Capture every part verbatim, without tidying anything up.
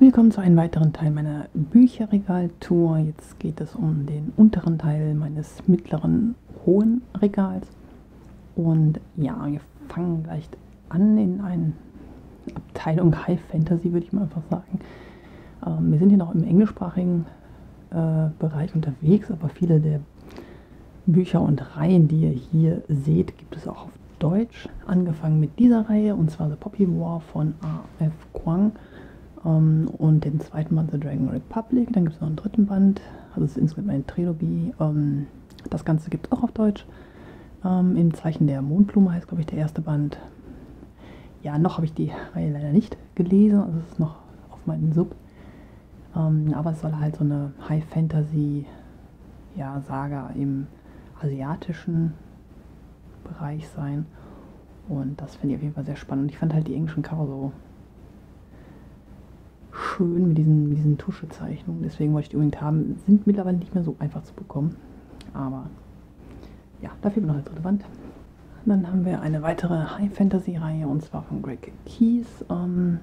Willkommen zu einem weiteren Teil meiner Bücherregaltour. Jetzt geht es um den unteren Teil meines mittleren hohen Regals. Und ja, wir fangen gleich an in eine Abteilung High Fantasy, würde ich mal einfach sagen. Ähm, wir sind hier noch im englischsprachigen äh, Bereich unterwegs, aber viele der Bücher und Reihen, die ihr hier seht, gibt es auch auf Deutsch. Angefangen mit dieser Reihe, und zwar The Poppy War von A F Kuang. Um, und den zweiten Band The Dragon Republic, dann gibt es noch einen dritten Band, also es ist insgesamt eine Trilogie. Um, das Ganze gibt es auch auf Deutsch. Um, Im Zeichen der Mondblume heißt, glaube ich, der erste Band. Ja, noch habe ich die Reihe leider nicht gelesen, also es ist noch auf meinem Sub. Um, aber es soll halt so eine High-Fantasy, ja, Saga im asiatischen Bereich sein. Und das finde ich auf jeden Fall sehr spannend. Und ich fand halt die englischen Cover so schön mit diesen, mit diesen Tuschezeichnungen, deswegen wollte ich die unbedingt haben. Sind mittlerweile nicht mehr so einfach zu bekommen, aber ja, da fehlt mir noch eine dritte Band. Dann haben wir eine weitere High-Fantasy-Reihe, und zwar von Greg Keyes, um,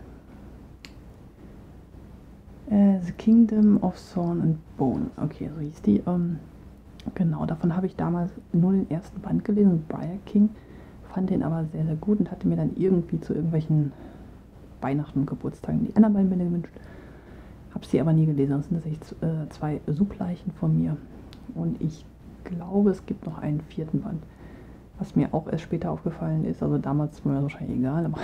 äh, The Kingdom of Thorn and Bone, okay, so hieß die. Um, genau, davon habe ich damals nur den ersten Band gelesen, Briar King, fand den aber sehr, sehr gut und hatte mir dann irgendwie zu irgendwelchen Weihnachten und Geburtstagen die anderen beiden Bände gewünscht. Habe sie aber nie gelesen. Das sind tatsächlich äh, zwei Subleichen von mir. Und ich glaube, es gibt noch einen vierten Band. Was mir auch erst später aufgefallen ist, also damals war mir das wahrscheinlich egal, aber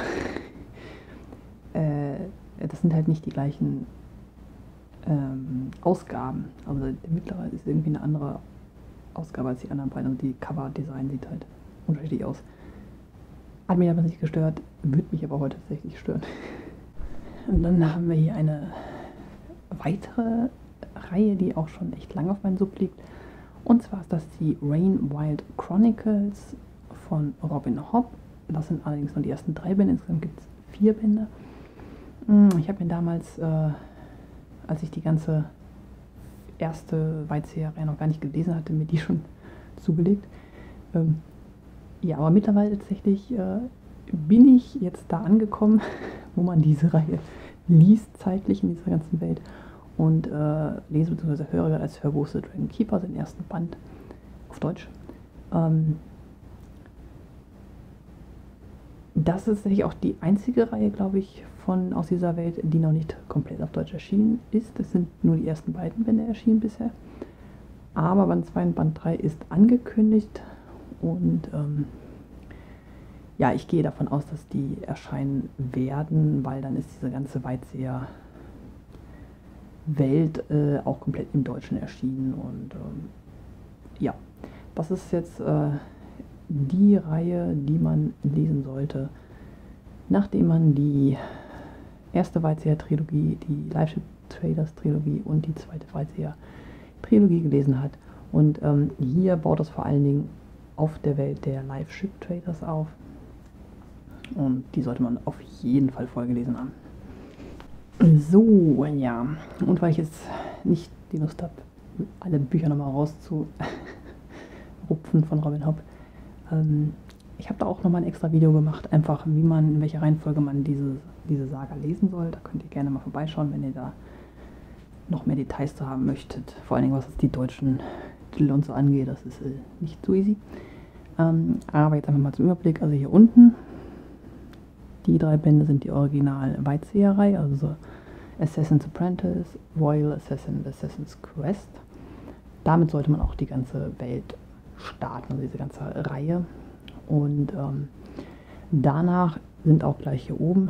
äh, das sind halt nicht die gleichen ähm, Ausgaben. Also der mittlere ist irgendwie eine andere Ausgabe als die anderen beiden. Also die Cover-Design sieht halt unterschiedlich aus. Hat mich aber nicht gestört, würde mich aber heute tatsächlich stören. Und dann haben wir hier eine weitere Reihe, die auch schon echt lange auf meinem Sub liegt. Und zwar ist das die Rain Wild Chronicles von Robin Hobb. Das sind allerdings nur die ersten drei Bände, insgesamt gibt es vier Bände. Ich habe mir damals, äh, als ich die ganze erste Weitseher-Reihe noch gar nicht gelesen hatte, mir die schon zugelegt. Ähm, Ja, aber mittlerweile tatsächlich äh, bin ich jetzt da angekommen, wo man diese Reihe liest, zeitlich in dieser ganzen Welt. Und äh, lese bzw. höre gerade als Hörbuch The Dragon Keeper, den ersten Band auf Deutsch. Ähm, das ist tatsächlich auch die einzige Reihe, glaube ich, von aus dieser Welt, die noch nicht komplett auf Deutsch erschienen ist. Es sind nur die ersten beiden Bände erschienen bisher. Aber Band zwei und Band drei ist angekündigt. Und ähm, ja, ich gehe davon aus, dass die erscheinen werden, weil dann ist diese ganze Weitseher-Welt äh, auch komplett im Deutschen erschienen. Und ähm, ja, das ist jetzt äh, die Reihe, die man lesen sollte, nachdem man die erste Weitseher-Trilogie, die Live Ship Traders-Trilogie und die zweite Weitseher-Trilogie gelesen hat. Und ähm, hier baut es vor allen Dingen auf der Welt der Live Ship Traders auf. Und die sollte man auf jeden Fall voll gelesen haben. So, ja. Und weil ich jetzt nicht die Lust habe, alle Bücher nochmal rauszurupfen von Robin Hobb, ähm, ich habe da auch nochmal ein extra Video gemacht, einfach wie man, in welcher Reihenfolge man diese, diese Saga lesen soll. Da könnt ihr gerne mal vorbeischauen, wenn ihr da noch mehr Details zu haben möchtet. Vor allen Dingen, was die deutschen Titel und so angeht, das ist äh, nicht so easy. Ähm, aber jetzt einfach mal zum Überblick. Also hier unten, die drei Bände sind die Original-Weitseher-Reihe, also Assassin's Apprentice, Royal Assassin, Assassin's Quest. Damit sollte man auch die ganze Welt starten, also diese ganze Reihe. Und ähm, danach sind auch gleich hier oben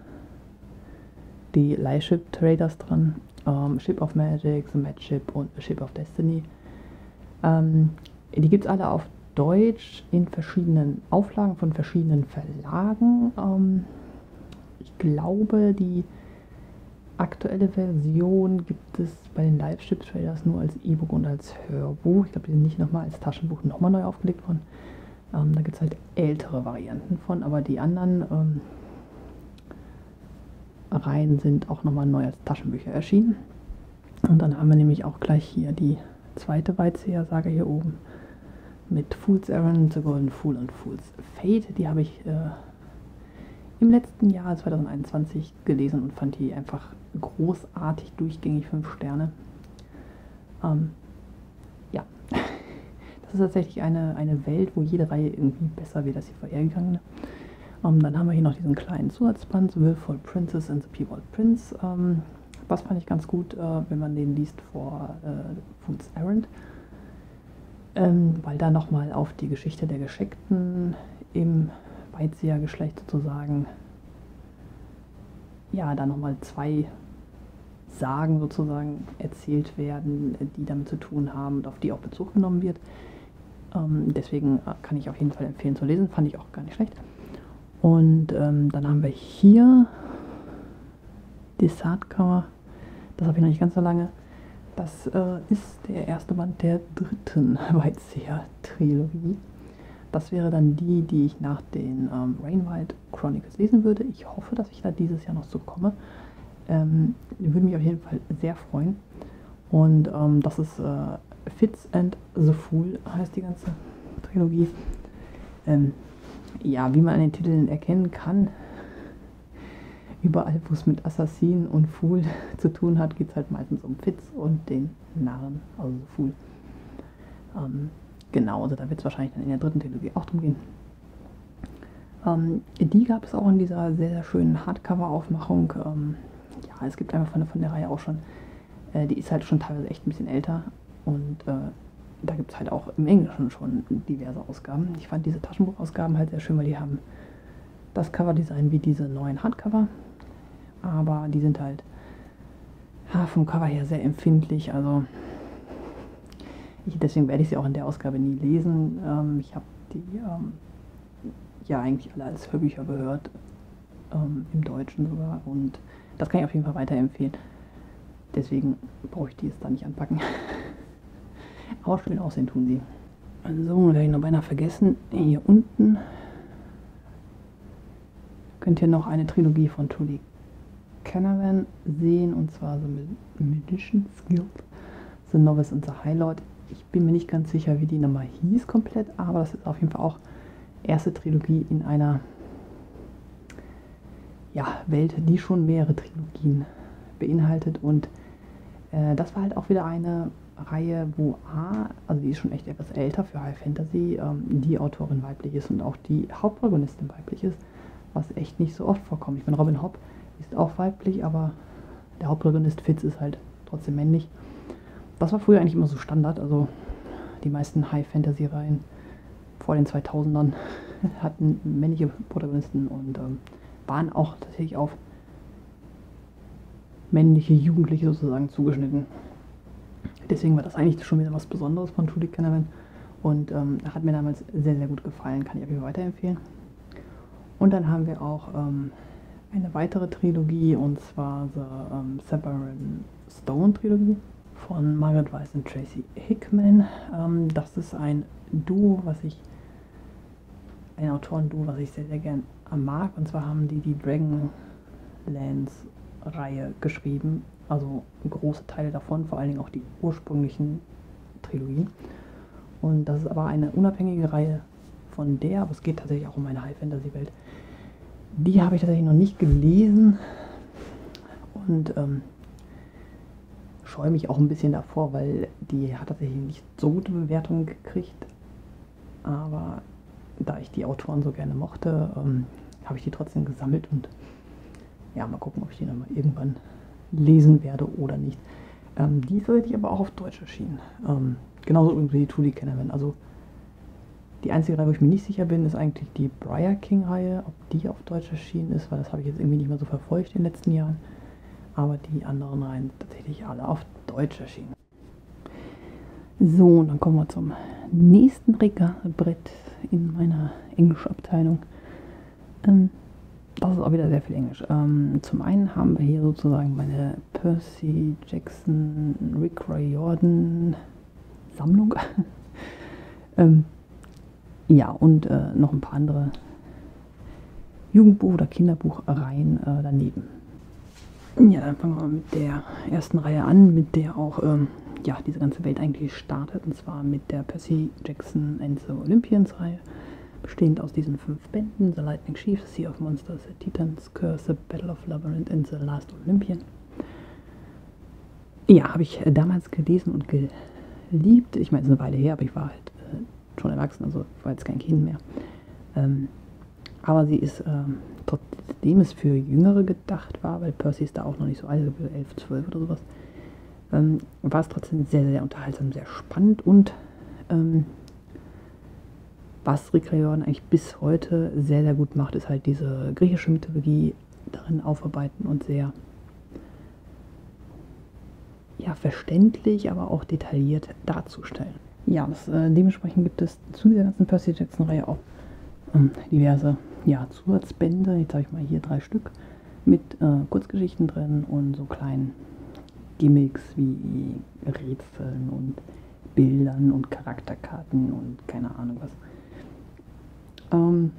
die Live Ship Traders dran. Ähm, Ship of Magic, The Mad Ship und Ship of Destiny. Ähm, die gibt es alle auf Deutsch in verschiedenen Auflagen von verschiedenen Verlagen. Ähm, ich glaube, die aktuelle Version gibt es bei den Live Ship Traders nur als E-Book und als Hörbuch. Ich glaube, die sind nicht nochmal als Taschenbuch nochmal neu aufgelegt worden. Ähm, da gibt es halt ältere Varianten von, aber die anderen ähm, Reihen sind auch nochmal neu als Taschenbücher erschienen. Und dann haben wir nämlich auch gleich hier die zweite Weitseher-Saga hier oben mit Fool's Errand, The Golden Fool und Fool's Fate. Die habe ich äh, im letzten Jahr zwanzig einundzwanzig gelesen und fand die einfach großartig, durchgängig fünf Sterne. Ähm, ja, das ist tatsächlich eine, eine Welt, wo jede Reihe irgendwie besser wird als die vorhergegangene. Ähm, dann haben wir hier noch diesen kleinen Zusatzband, The Willful Princess and the Peewald Prince. Ähm, das fand ich ganz gut, äh, wenn man den liest vor äh, Fool's Errand. Ähm, weil da nochmal auf die Geschichte der Gescheckten im Weitsehergeschlecht sozusagen, ja, da nochmal zwei Sagen sozusagen erzählt werden, die damit zu tun haben und auf die auch Bezug genommen wird. Ähm, deswegen kann ich auf jeden Fall empfehlen zu lesen, fand ich auch gar nicht schlecht. Und ähm, dann haben wir hier das Hardcover, das habe ich noch nicht ganz so lange. Das äh, ist der erste Band der dritten Weitseher-Trilogie. Das wäre dann die, die ich nach den ähm, Rainwild Chronicles lesen würde. Ich hoffe, dass ich da dieses Jahr noch so komme. Ähm, würde mich auf jeden Fall sehr freuen. Und ähm, das ist äh, Fitz and the Fool, heißt die ganze Trilogie. Ähm, ja, wie man an den Titeln erkennen kann, überall, wo es mit Assassin und Fool zu tun hat, geht es halt meistens um Fitz und den Narren, also Fool. Ähm, genau, also da wird es wahrscheinlich dann in der dritten Trilogie auch drum gehen. Ähm, die gab es auch in dieser sehr, sehr schönen Hardcover-Aufmachung. Ähm, ja, es gibt einfach von, von der Reihe auch schon, äh, die ist halt schon teilweise echt ein bisschen älter und äh, da gibt es halt auch im Englischen schon diverse Ausgaben. Ich fand diese Taschenbuchausgaben halt sehr schön, weil die haben das Coverdesign wie diese neuen Hardcover, aber die sind halt ja, vom Cover her sehr empfindlich, also ich, deswegen werde ich sie auch in der Ausgabe nie lesen. Ähm, ich habe die ähm, ja eigentlich alle als Hörbücher gehört, ähm, im Deutschen sogar, und das kann ich auf jeden Fall weiterempfehlen. Deswegen brauche ich die jetzt da nicht anpacken. Aber schön aussehen tun sie. Also, werde ich noch beinahe vergessen, hier unten könnt ihr noch eine Trilogie von Trudy Canavan sehen, und zwar The Magician's Guild, The Novice and the High Lord. Ich bin mir nicht ganz sicher, wie die nochmal hieß komplett, aber das ist auf jeden Fall auch erste Trilogie in einer ja, Welt, die schon mehrere Trilogien beinhaltet, und äh, das war halt auch wieder eine Reihe, wo A, also die ist schon echt etwas älter für High Fantasy, ähm, die Autorin weiblich ist und auch die Hauptprotagonistin weiblich ist, was echt nicht so oft vorkommt. Ich meine, Robin Hobb ist auch weiblich, aber der Hauptprotagonist Fitz ist halt trotzdem männlich. Das war früher eigentlich immer so Standard, also die meisten High-Fantasy-Reihen vor den zweitausendern hatten männliche Protagonisten und ähm, waren auch tatsächlich auf männliche Jugendliche sozusagen zugeschnitten. Deswegen war das eigentlich schon wieder was Besonderes von Trudy Canavan und ähm, hat mir damals sehr, sehr gut gefallen, kann ich auf jeden Fall weiterempfehlen. Und dann haben wir auch ähm, eine weitere Trilogie, und zwar The ähm, Severin Stone Trilogie von Margaret Weiss und Tracy Hickman. Ähm, das ist ein Duo, was ich, ein Autoren-Duo, was ich sehr, sehr gern mag. Und zwar haben die die Dragonlance-Reihe geschrieben, also große Teile davon, vor allen Dingen auch die ursprünglichen Trilogien. Und das ist aber eine unabhängige Reihe von der, aber es geht tatsächlich auch um eine High-Fantasy-Welt. Die habe ich tatsächlich noch nicht gelesen und ähm, scheue mich auch ein bisschen davor, weil die hat tatsächlich nicht so gute Bewertungen gekriegt. Aber da ich die Autoren so gerne mochte, ähm, habe ich die trotzdem gesammelt und ja, mal gucken, ob ich die dann mal irgendwann lesen werde oder nicht. Ähm, die ist tatsächlich aber auch auf Deutsch erschienen. Ähm, genauso übrigens wie die Trudy Canavan. Also die einzige Reihe, wo ich mir nicht sicher bin, ist eigentlich die Briar King-Reihe, ob die auf Deutsch erschienen ist, weil das habe ich jetzt irgendwie nicht mehr so verfolgt in den letzten Jahren. Aber die anderen Reihen sind tatsächlich alle auf Deutsch erschienen. So, und dann kommen wir zum nächsten Regalbrett in meiner Englischabteilung. Ähm, das ist auch wieder sehr viel Englisch. Ähm, zum einen haben wir hier sozusagen meine Percy Jackson, Rick Riordan Sammlung. ähm, Ja, und äh, noch ein paar andere Jugendbuch- oder Kinderbuchreihen äh, daneben. Ja, dann fangen wir mit der ersten Reihe an, mit der auch ähm, ja, diese ganze Welt eigentlich startet, und zwar mit der Percy Jackson and the Olympians Reihe bestehend aus diesen fünf Bänden: The Lightning Sheaf, The Sea of Monsters, The Titan's Curse, The Battle of Labyrinth and The Last Olympian. Ja, habe ich äh, damals gelesen und geliebt. Ich meine, es ist eine Weile her, aber ich war halt äh, schon erwachsen, also ich war jetzt kein Kind mehr. Ähm, aber sie ist, ähm, trotzdem es für Jüngere gedacht war, weil Percy ist da auch noch nicht so alt, also elf, zwölf oder sowas, ähm, war es trotzdem sehr, sehr unterhaltsam, sehr spannend und ähm, was Rick Riordan eigentlich bis heute sehr, sehr gut macht, ist halt diese griechische Mythologie darin aufarbeiten und sehr ja, verständlich, aber auch detailliert darzustellen. Ja, das, äh, dementsprechend gibt es zu dieser ganzen Percy Jackson-Reihe auch ähm, diverse ja, Zusatzbände. Jetzt habe ich mal hier drei Stück mit äh, Kurzgeschichten drin und so kleinen Gimmicks wie Rätseln und Bildern und Charakterkarten und keine Ahnung was. Ähm,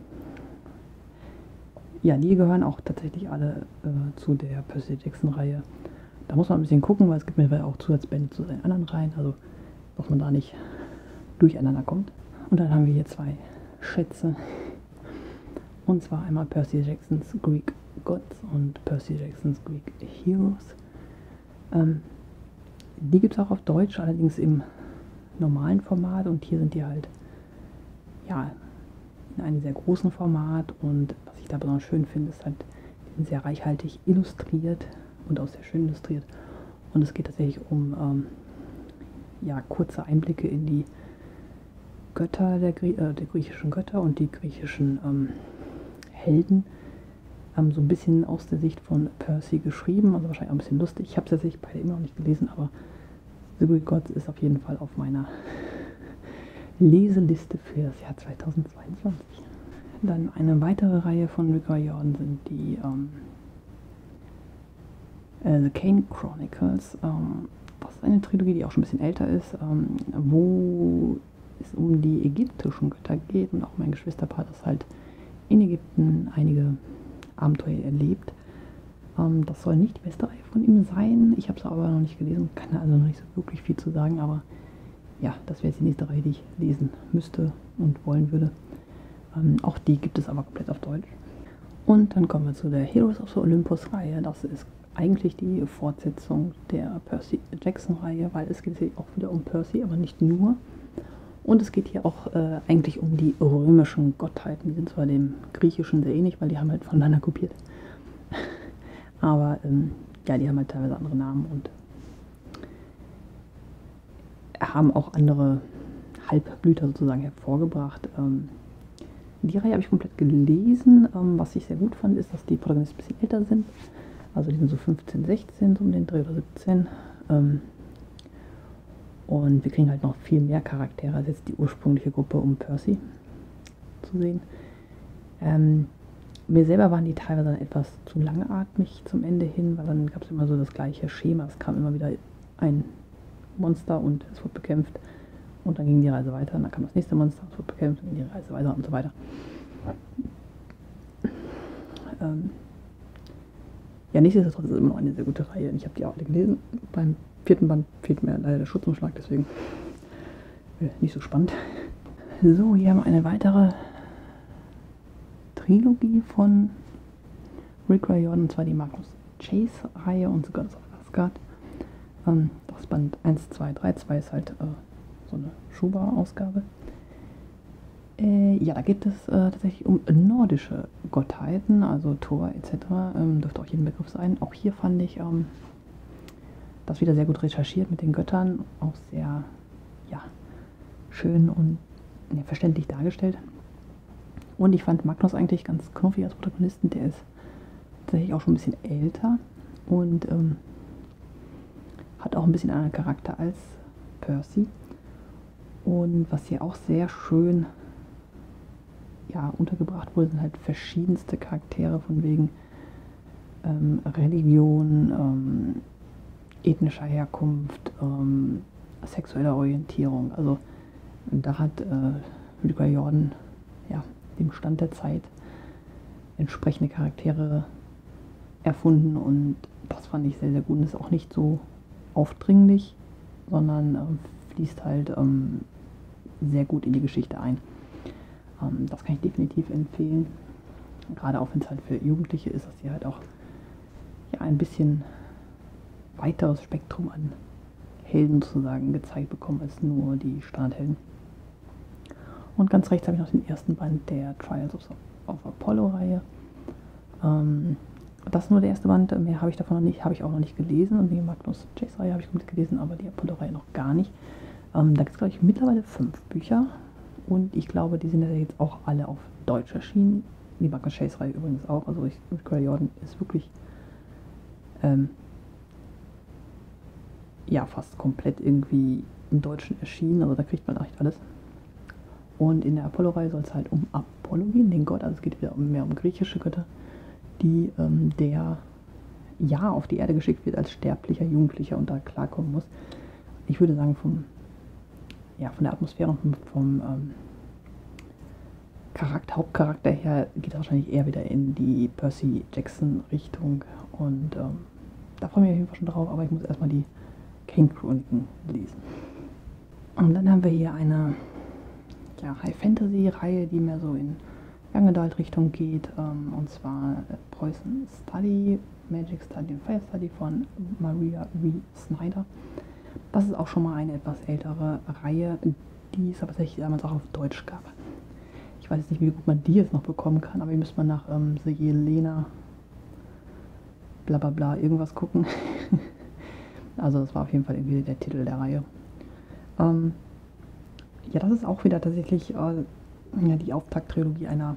ja, die gehören auch tatsächlich alle äh, zu der Percy Jackson-Reihe. Da muss man ein bisschen gucken, weil es gibt mittlerweile auch Zusatzbände zu seinen anderen Reihen, also dass man da nicht durcheinander kommt. Und dann haben wir hier zwei Schätze. Und zwar einmal Percy Jackson's Greek Gods und Percy Jackson's Greek Heroes. Ähm, die gibt es auch auf Deutsch, allerdings im normalen Format, und hier sind die halt ja in einem sehr großen Format, und was ich da besonders schön finde, ist halt, die sind sehr reichhaltig illustriert und auch sehr schön illustriert, und es geht tatsächlich um ähm, ja, kurze Einblicke in die Götter der, Grie äh, der griechischen Götter und die griechischen ähm, Helden, ähm, so ein bisschen aus der Sicht von Percy geschrieben, also wahrscheinlich auch ein bisschen lustig. Ich habe es tatsächlich beide immer noch nicht gelesen, aber The Greek Gods ist auf jeden Fall auf meiner Leseliste für das Jahr zweitausendzweiundzwanzig. Dann eine weitere Reihe von Rick Riordan sind die ähm, äh, The Kane Chronicles. Ähm, das ist eine Trilogie, die auch schon ein bisschen älter ist, ähm, wo es um die ägyptischen Götter geht und auch mein Geschwisterpaar, das halt in Ägypten einige Abenteuer erlebt. Ähm, das soll nicht die beste Reihe von ihm sein. Ich habe es aber noch nicht gelesen, kann also noch nicht so wirklich viel zu sagen, aber ja, das wäre jetzt die nächste Reihe, die ich lesen müsste und wollen würde. Ähm, auch die gibt es aber komplett auf Deutsch. Und dann kommen wir zu der Heroes of the Olympus Reihe. Das ist eigentlich die Fortsetzung der Percy Jackson Reihe, weil es geht hier auch wieder um Percy, aber nicht nur. Und es geht hier auch äh, eigentlich um die römischen Gottheiten. Die sind zwar dem Griechischen sehr ähnlich, weil die haben halt voneinander kopiert. Aber ähm, ja, die haben halt teilweise andere Namen und haben auch andere Halbblüter sozusagen hervorgebracht. Ähm, die Reihe habe ich komplett gelesen. Ähm, was ich sehr gut fand, ist, dass die Protagonisten ein bisschen älter sind. Also die sind so fünfzehn, sechzehn, so um den Dreh, oder siebzehn. Ähm, und wir kriegen halt noch viel mehr Charaktere als jetzt die ursprüngliche Gruppe um Percy zu sehen. Ähm, mir selber waren die teilweise dann etwas zu langatmig zum Ende hin, weil dann gab es immer so das gleiche Schema. Es kam immer wieder ein Monster und es wurde bekämpft, und dann ging die Reise weiter, und dann kam das nächste Monster, es wurde bekämpft, und ging die Reise weiter und so weiter. Ähm ja, nichtsdestotrotz ist es immer noch eine sehr gute Reihe. Ich habe die auch alle gelesen. Beim vierten Band fehlt mir leider der Schutzumschlag, deswegen äh, nicht so spannend. So, hier haben wir eine weitere Trilogie von Rick Riordan, und zwar die Magnus Chase Reihe und The Gods of Asgard. Ähm, das ist Band eins, zwei, drei. zwei ist halt äh, so eine Schuber-Ausgabe. Äh, ja, da geht es äh, tatsächlich um nordische Gottheiten, also Thor et cetera. Ähm, dürfte auch jeden Begriff sein. Auch hier fand ich ähm, das wieder sehr gut recherchiert mit den Göttern, auch sehr ja, schön und ja, verständlich dargestellt. Und ich fand Magnus eigentlich ganz knuffig als Protagonisten. Der ist tatsächlich auch schon ein bisschen älter und ähm, hat auch ein bisschen anderen Charakter als Percy. Und was hier auch sehr schön ja, untergebracht wurde, sind halt verschiedenste Charaktere von wegen ähm, Religion, ähm, ethnischer Herkunft, ähm, sexueller Orientierung. Also da hat äh, Rick Riordan ja, dem Stand der Zeit entsprechende Charaktere erfunden, und das fand ich sehr, sehr gut. Und ist auch nicht so aufdringlich, sondern äh, fließt halt ähm, sehr gut in die Geschichte ein. Ähm, das kann ich definitiv empfehlen. Gerade auch wenn es halt für Jugendliche ist, dass sie halt auch ja, ein bisschen weiteres Spektrum an Helden sozusagen gezeigt bekommen als nur die Standardhelden. Und ganz rechts habe ich noch den ersten Band der Trials of, of Apollo-Reihe. Ähm, das ist nur der erste Band, mehr habe ich davon noch nicht, habe ich auch noch nicht gelesen. Und die Magnus Chase-Reihe habe ich mitgelesen, aber die Apollo-Reihe noch gar nicht. Ähm, da gibt es, glaube ich, mittlerweile fünf Bücher. Und ich glaube, die sind ja jetzt auch alle auf Deutsch erschienen. Die Magnus Chase-Reihe übrigens auch. Also ich, Rick Jordan ist wirklich ähm, ja, fast komplett irgendwie im Deutschen erschienen. Also da kriegt man echt alles. Und in der Apollo-Reihe soll es halt um Apollo gehen, den Gott. Also es geht wieder um, mehr um griechische Götter, die ähm, der ja auf die Erde geschickt wird als sterblicher Jugendlicher und da klarkommen muss. Ich würde sagen, vom, ja, von der Atmosphäre und vom, vom ähm, Charakter, Hauptcharakter her geht es wahrscheinlich eher wieder in die Percy Jackson-Richtung. Und ähm, da freue ich mich auf jeden Fall schon drauf, aber ich muss erstmal die Kane-Chroniken lesen. Und dann haben wir hier eine ja, High-Fantasy-Reihe, die mehr so in Young Adult-Richtung geht, ähm, und zwar äh, Preußen Study, Magic Study und Fire Study von Maria V. Snyder. Das ist auch schon mal eine etwas ältere Reihe, die es aber tatsächlich damals auch auf Deutsch gab. Ich weiß jetzt nicht, wie gut man die jetzt noch bekommen kann, aber hier müsste man nach ähm, The Jelena bla bla bla irgendwas gucken. Also das war auf jeden Fall irgendwie der Titel der Reihe. Ähm, ja, das ist auch wieder tatsächlich äh, ja, die Auftakttrilogie einer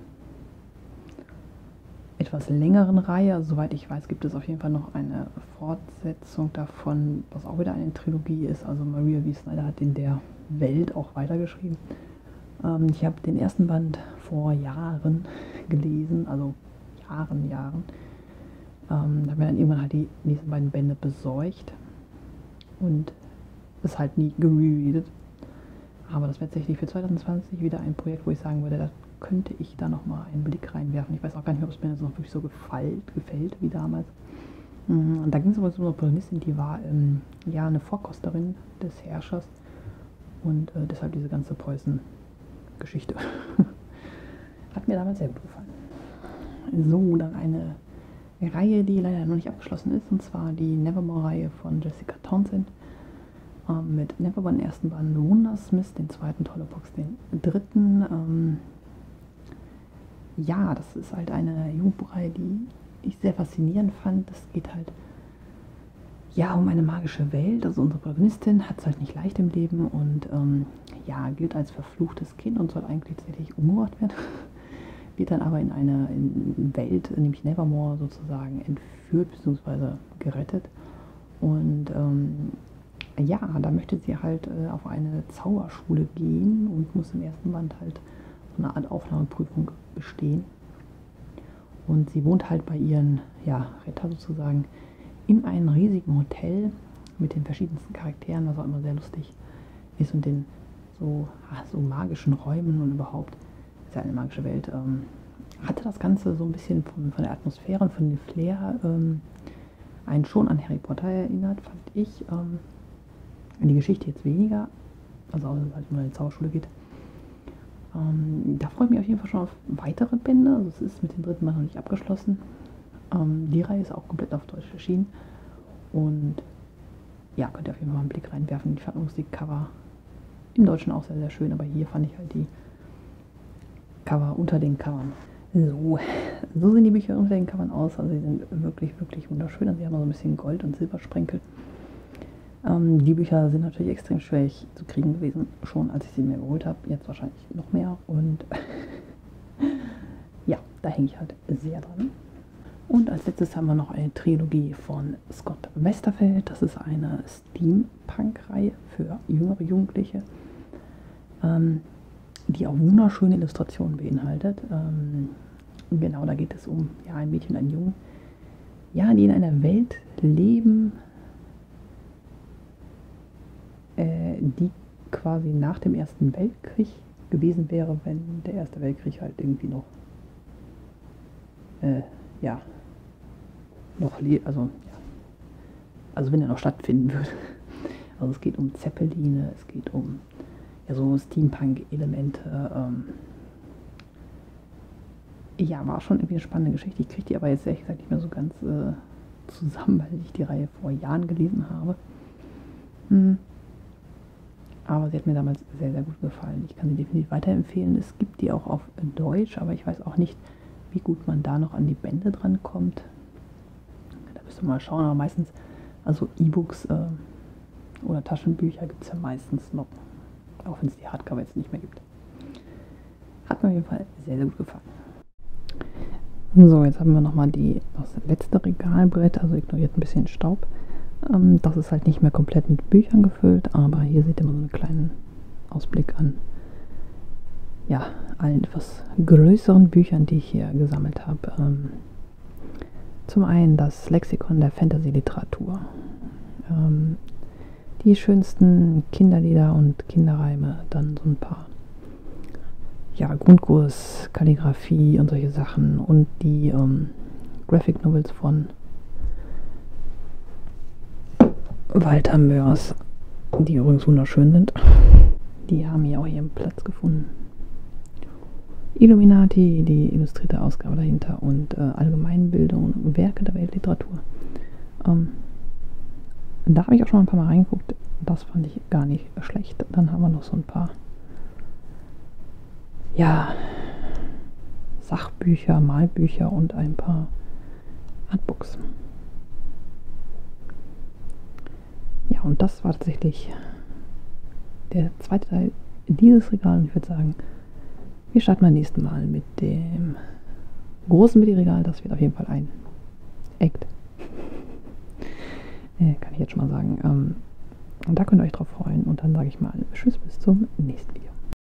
etwas längeren Reihe. Also, soweit ich weiß, gibt es auf jeden Fall noch eine Fortsetzung davon, was auch wieder eine Trilogie ist. Also Maria V. Snyder hat in der Welt auch weitergeschrieben. Ähm, ich habe den ersten Band vor Jahren gelesen, also Jahren, Jahren. Ähm, habe mir dann irgendwann halt die nächsten beiden Bände besorgt und es halt nie gereadet. Aber das wäre tatsächlich für zwanzig zwanzig wieder ein Projekt, wo ich sagen würde, da könnte ich da nochmal einen Blick reinwerfen. Ich weiß auch gar nicht, ob es mir jetzt noch wirklich so gefällt, gefällt wie damals. Und da ging es aber um eine Protagonistin, die war ähm, ja eine Vorkosterin des Herrschers und äh, deshalb diese ganze Preußen-Geschichte. Hat mir damals sehr gut gefallen. So, dann eine Reihe, die leider noch nicht abgeschlossen ist, und zwar die Nevermore-Reihe von Jessica Townsend. Ähm, mit Nevermore den ersten Band, Wundersmith den zweiten, Tollerbox den dritten. Ähm, ja, das ist halt eine Jugendbuchreihe, die ich sehr faszinierend fand. Es geht halt ja um eine magische Welt. Also unsere Protagonistin hat es halt nicht leicht im Leben und ähm, ja, gilt als verfluchtes Kind und soll eigentlich tatsächlich umgebracht werden. Wird dann aber in eine in Welt, nämlich Nevermore sozusagen, entführt bzw. gerettet. Und ähm, ja, da möchte sie halt äh, auf eine Zauberschule gehen und muss im ersten Band halt so eine Art Aufnahmeprüfung bestehen. Und sie wohnt halt bei ihren ja, Retter sozusagen in einem riesigen Hotel mit den verschiedensten Charakteren, was auch immer sehr lustig ist, und den so, ach, so magischen Räumen und überhaupt. Ist ja eine magische Welt. Ähm, hatte das Ganze so ein bisschen von, von der Atmosphäre und von dem Flair ähm, einen schon an Harry Potter erinnert, fand ich. Ähm, die Geschichte jetzt weniger, also als es halt nur in die Zauberschule geht. Ähm, da freue ich mich auf jeden Fall schon auf weitere Bände. Also es ist mit dem dritten Band noch nicht abgeschlossen. Ähm, die Reihe ist auch komplett auf Deutsch erschienen. Und ja, könnt ihr auf jeden Fall mal einen Blick reinwerfen. Ich fand die Cover im Deutschen auch sehr, sehr schön, aber hier fand ich halt die Cover unter den Covern. So, so sehen die Bücher unter den Covern aus. Also sie sind wirklich, wirklich wunderschön. Also sie haben so ein bisschen Gold- und Silbersprenkel. Ähm, die Bücher sind natürlich extrem schwierig zu kriegen gewesen, schon als ich sie mir geholt habe. Jetzt wahrscheinlich noch mehr. Und ja, da hänge ich halt sehr dran. Und als letztes haben wir noch eine Trilogie von Scott Westerfeld. Das ist eine Steampunk-Reihe für jüngere Jugendliche, ähm, die auch wunderschöne Illustrationen beinhaltet. Ähm, genau, da geht es um ja, ein Mädchen und einen Jungen, ja, die in einer Welt leben, äh, die quasi nach dem Ersten Weltkrieg gewesen wäre, wenn der Erste Weltkrieg halt irgendwie noch äh, ja, noch le also, ja, also wenn er noch stattfinden würde. Also es geht um Zeppeline, es geht um ja, so Steampunk-Elemente, ähm, Ja, war schon irgendwie eine spannende Geschichte. Ich kriege die aber jetzt ehrlich gesagt nicht mehr so ganz äh, zusammen, weil ich die Reihe vor Jahren gelesen habe. Hm. Aber sie hat mir damals sehr, sehr gut gefallen. Ich kann sie definitiv weiterempfehlen. Es gibt die auch auf Deutsch, aber ich weiß auch nicht, wie gut man da noch an die Bände dran kommt. Da müssen wir mal schauen, aber meistens, also E-Books äh, oder Taschenbücher gibt es ja meistens noch, auch wenn es die Hardcover jetzt nicht mehr gibt. Hat mir auf jeden Fall sehr, sehr gut gefallen. So, jetzt haben wir nochmal die, das letzte Regalbrett, also ignoriert ein bisschen Staub. Ähm, das ist halt nicht mehr komplett mit Büchern gefüllt, aber hier seht ihr mal so einen kleinen Ausblick an, ja, allen etwas größeren Büchern, die ich hier gesammelt habe. Ähm, zum einen das Lexikon der Fantasy-Literatur. Ähm, die schönsten Kinderlieder und Kinderreime, dann so ein paar ja, Grundkurs, Kalligrafie und solche Sachen und die ähm, Graphic Novels von Walter Mörs, die übrigens wunderschön sind. Die haben hier auch ihren Platz gefunden. Illuminati, die illustrierte Ausgabe dahinter und äh, Allgemeinbildung und Werke der Weltliteratur. Ähm, da habe ich auch schon ein paar Mal reingeguckt. Das fand ich gar nicht schlecht. Dann haben wir noch so ein paar ja, Sachbücher, Malbücher und ein paar Artbooks. Ja, und das war tatsächlich der zweite Teil dieses Regal. Und ich würde sagen, wir starten beim nächsten Mal mit dem großen Midi-Regal. Das wird auf jeden Fall ein Act. äh, kann ich jetzt schon mal sagen. Ähm, und da könnt ihr euch drauf freuen. Und dann sage ich mal Tschüss, bis zum nächsten Video.